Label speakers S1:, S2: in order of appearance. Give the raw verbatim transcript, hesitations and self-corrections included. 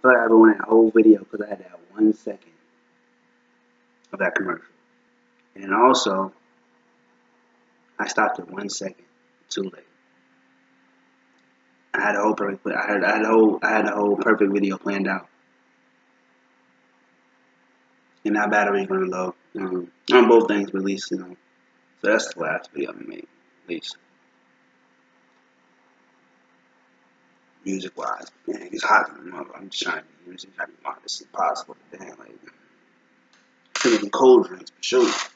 S1: feel like I ruined that whole video because I had that one second of that commercial. And also, I stopped at one second too late. I had a whole perfect, I had, I had a whole, I had a whole perfect video planned out. And that battery's gonna low. Um, on both things, at least, you know. So that's the last video I made, at least. Music wise, man, it's hot in the mother. I'm just trying to be, I'm just trying to be modest as possible. Damn, like, some cold drinks for sure.